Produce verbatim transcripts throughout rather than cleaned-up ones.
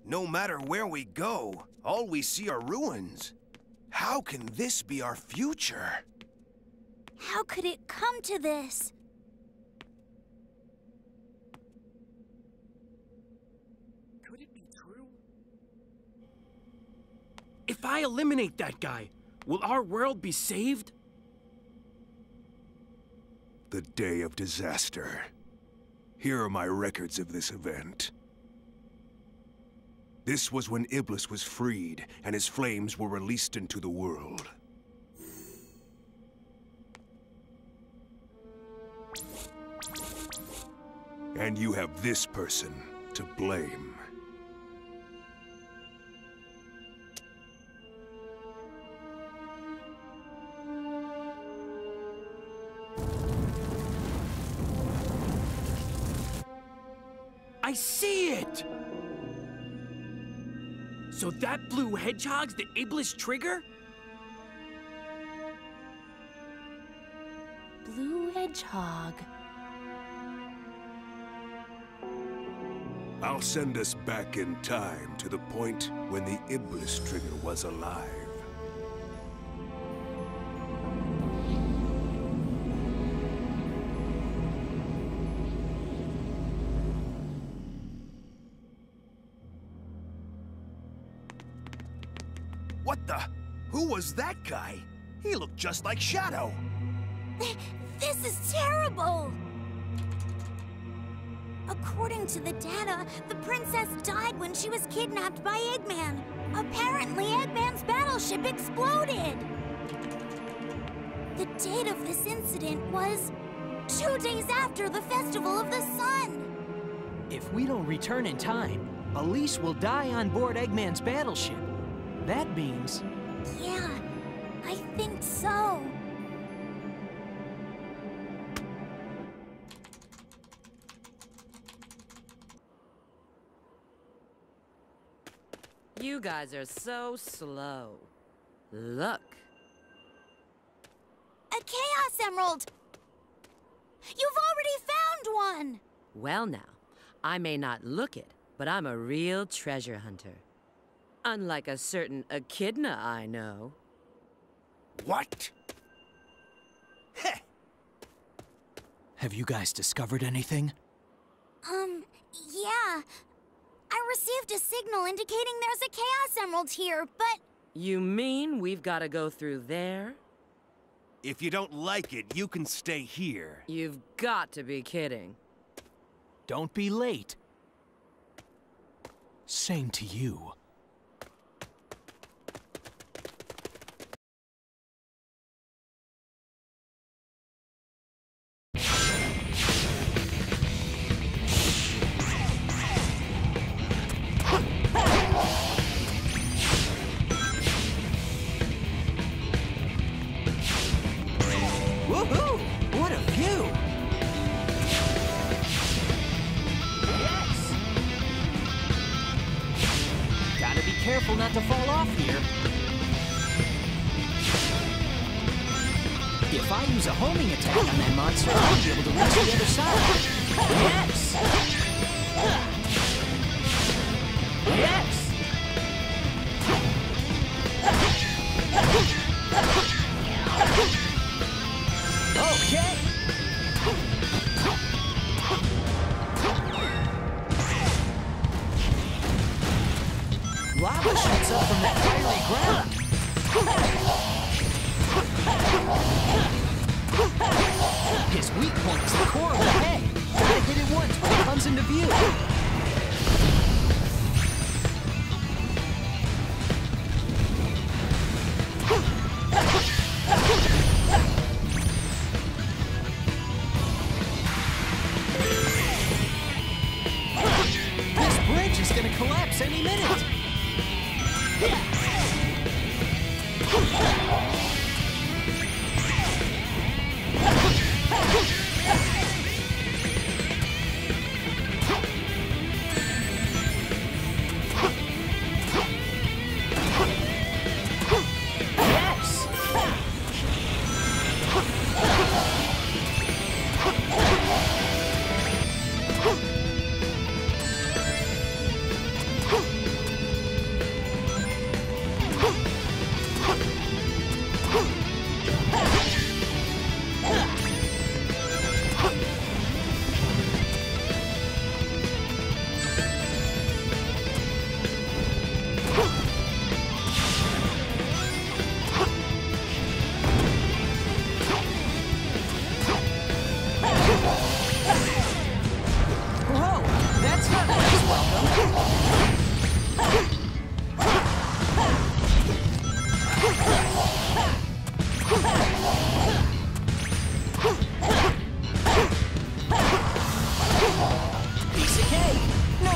No matter where we go, all we see are ruins. How can this be our future? How could it come to this? Could it be true? If I eliminate that guy, will our world be saved? The day of disaster. Here are my records of this event. This was when Iblis was freed, and his flames were released into the world. And you have this person to blame. I see it! So that blue hedgehog's the Iblis trigger? Blue hedgehog. I'll send us back in time to the point when the Iblis trigger was alive. What the? Who was that guy? He looked just like Shadow. This is terrible! According to the data, the princess died when she was kidnapped by Eggman. Apparently, Eggman's battleship exploded! The date of this incident was two days after the Festival of the Sun! If we don't return in time, Elise will die on board Eggman's battleship. That means... Yeah, I think so. You guys are so slow. Look. A Chaos Emerald! You've already found one! Well now, I may not look it, but I'm a real treasure hunter. Unlike a certain echidna I know. What? Heh! Have you guys discovered anything? Um, yeah. I received a signal indicating there's a Chaos Emerald here, but... You mean we've got to go through there? If you don't like it, you can stay here. You've got to be kidding. Don't be late. Same to you. Woohoo! What a view! Yes! Gotta be careful not to fall off here. If I use a homing attack on that monster, I'll be able to reach the other side. Yes! Yes! Okay! Lava shoots up from that fiery ground. His weak point is the core of the head. Gotta hit it once when it comes into view. This bridge is gonna collapse any minute. Yes!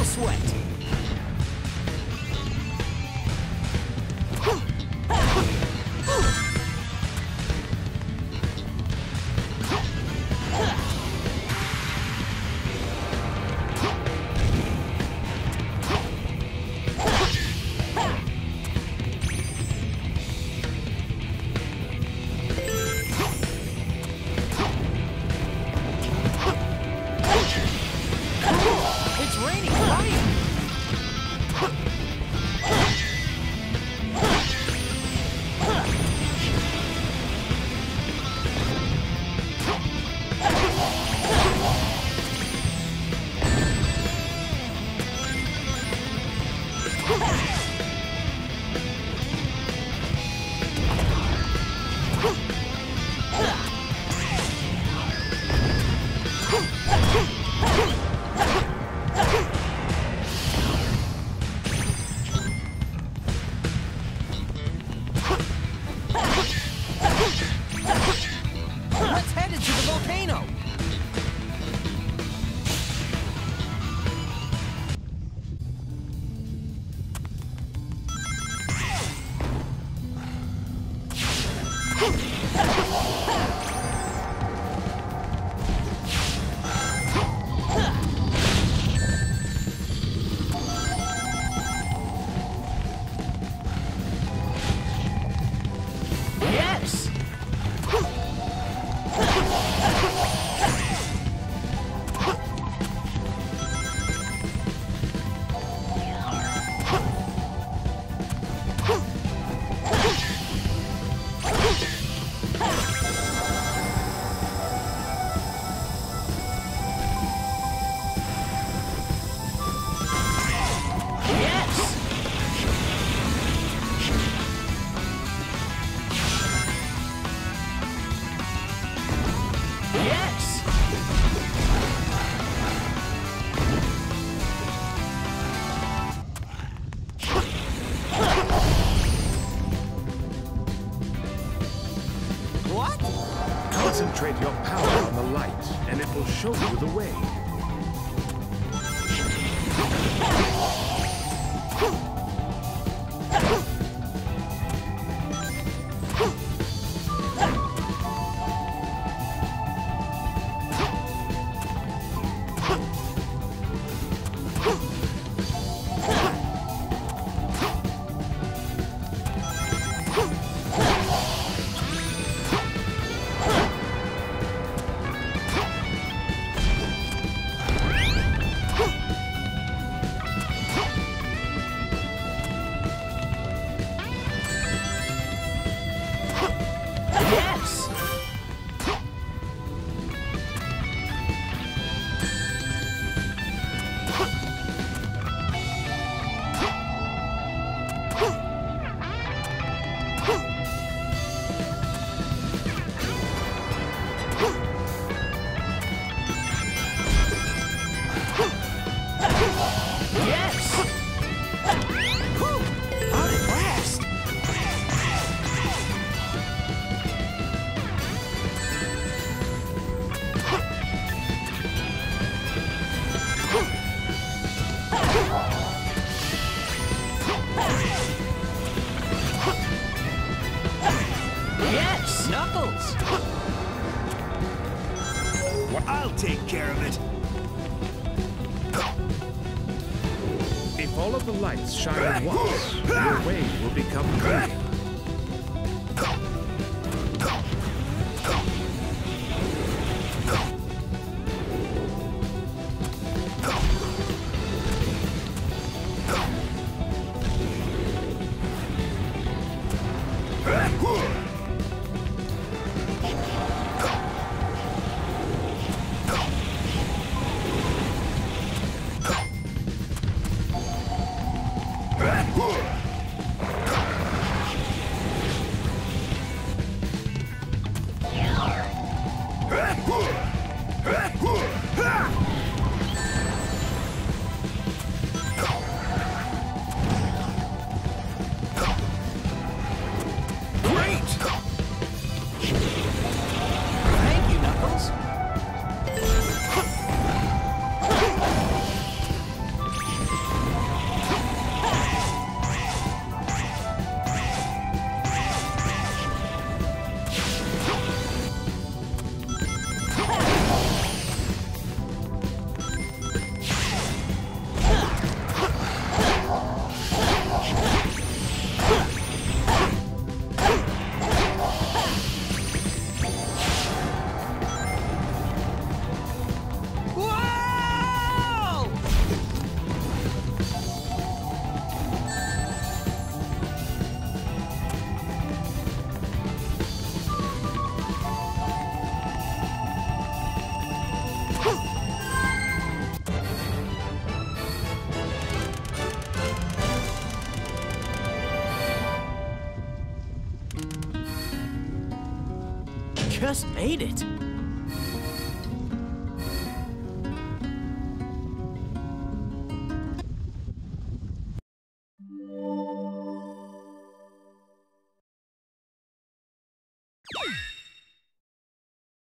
Battle Sweat! It's raining fire! Let's head into the volcano! Yes! Yes! Yes! What? Concentrate your power on the light, and it will show you the way. Yes! Yes! Whew! Out at last! Yes! Knuckles! Well, I'll take care of it. If all of the lights shine at once, your way will become clear. Just made it.